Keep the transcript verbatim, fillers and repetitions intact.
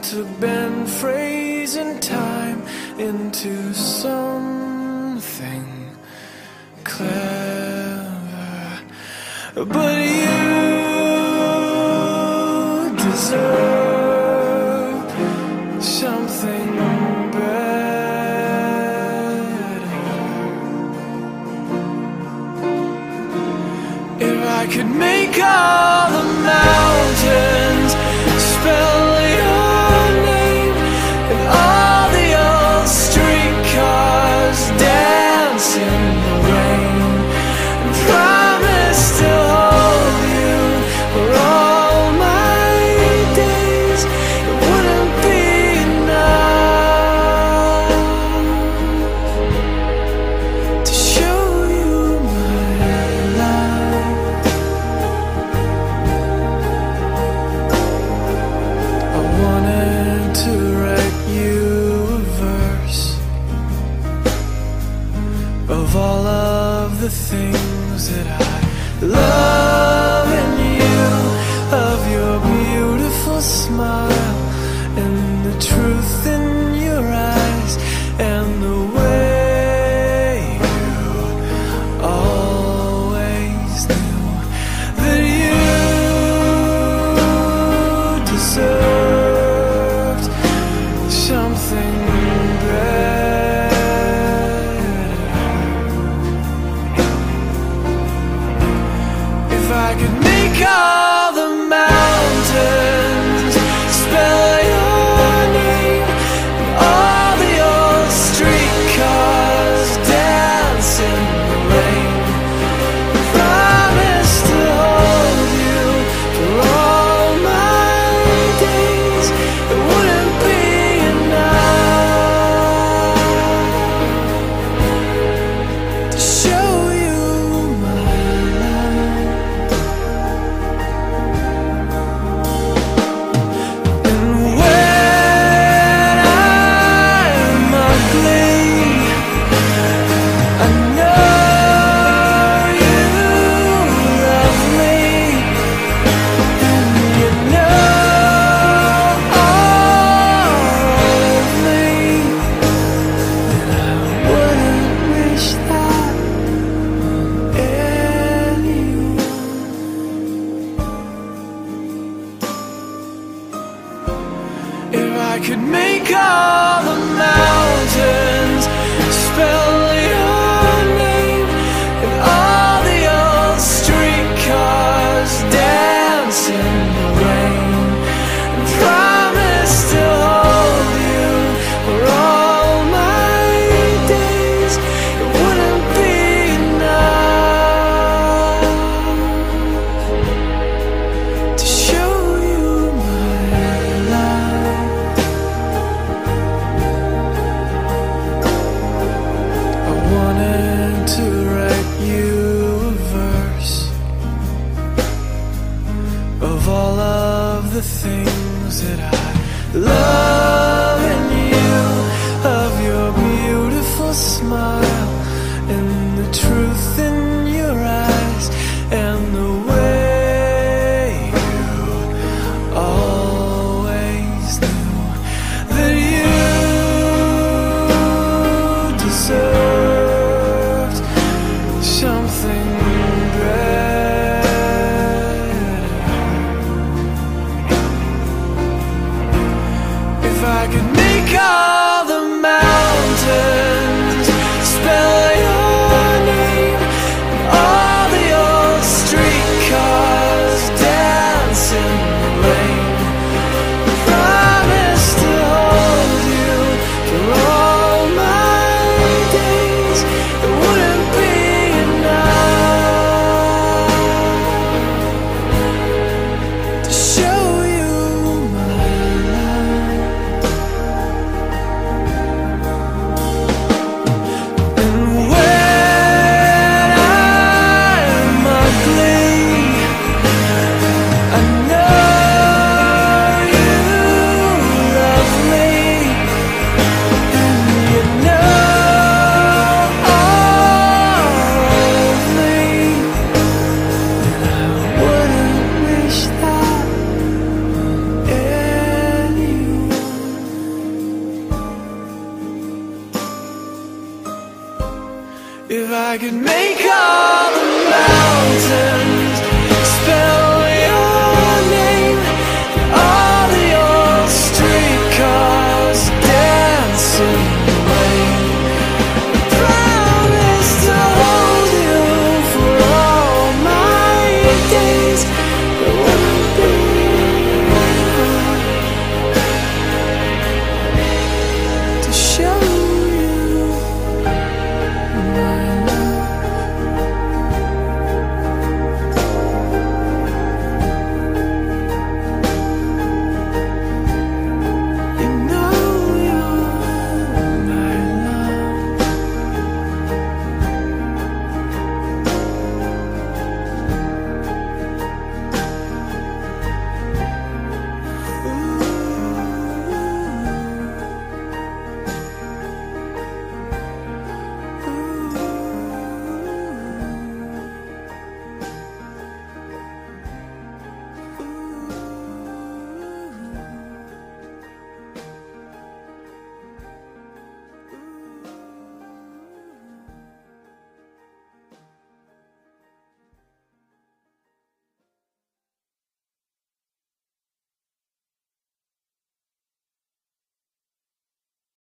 to bend phrase and time into something clever, but you deserve something better. If I could make all the mountains spell your name, and all the old streetcars dance in the rain, and promise to hold you for all my days, it wouldn't be enough to show you my life. I wanted to write you a verse of all of the things that I love in you, of your beautiful smile and the truth in your eyes, and the way you always knew that you deserved something better. If I could make all the mountains spell your name, and all the old streetcars dance in the rain, promise to hold you for all my days, it wouldn't be enough to show you my life. And when I'm ugly, I know you love me, and you know all of me, and I wouldn't wish that on anyone. If I could make all the mountains spell your name, and all the old streetcars dance in the rain, and promise to hold you for all my days, it wouldn't be enough to show you my life. I wanted to write you a verse of all of the things that I love in you, of your beautiful smile and the truth in your eyes, and the way you always knew that you deserved something better. I could make all the mountains